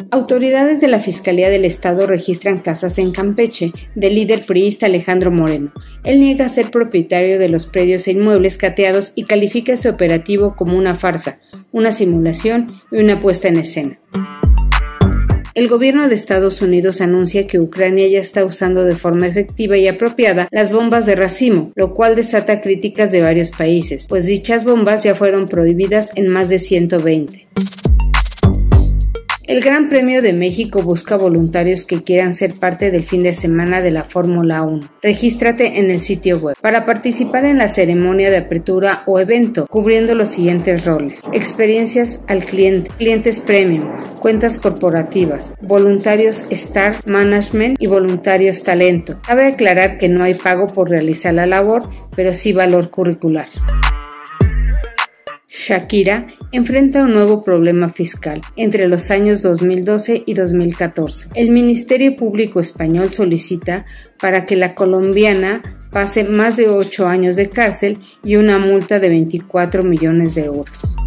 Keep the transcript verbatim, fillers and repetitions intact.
Autoridades de la Fiscalía del Estado registran casas en Campeche del líder priista Alejandro Moreno. Él niega ser propietario de los predios e inmuebles cateados y califica este operativo como una farsa, una simulación y una puesta en escena. El gobierno de Estados Unidos anuncia que Ucrania ya está usando de forma efectiva y apropiada las bombas de racimo, lo cual desata críticas de varios países, pues dichas bombas ya fueron prohibidas en más de ciento veinte. El Gran Premio de México busca voluntarios que quieran ser parte del fin de semana de la Fórmula uno. Regístrate en el sitio web para participar en la ceremonia de apertura o evento, cubriendo los siguientes roles: experiencias al cliente, clientes premium, cuentas corporativas, voluntarios Star Management y voluntarios talento. Cabe aclarar que no hay pago por realizar la labor, pero sí valor curricular. Shakira enfrenta un nuevo problema fiscal entre los años dos mil doce y dos mil catorce. El Ministerio Público Español solicita para que la colombiana pase más de ocho años de cárcel y una multa de veinticuatro millones de euros.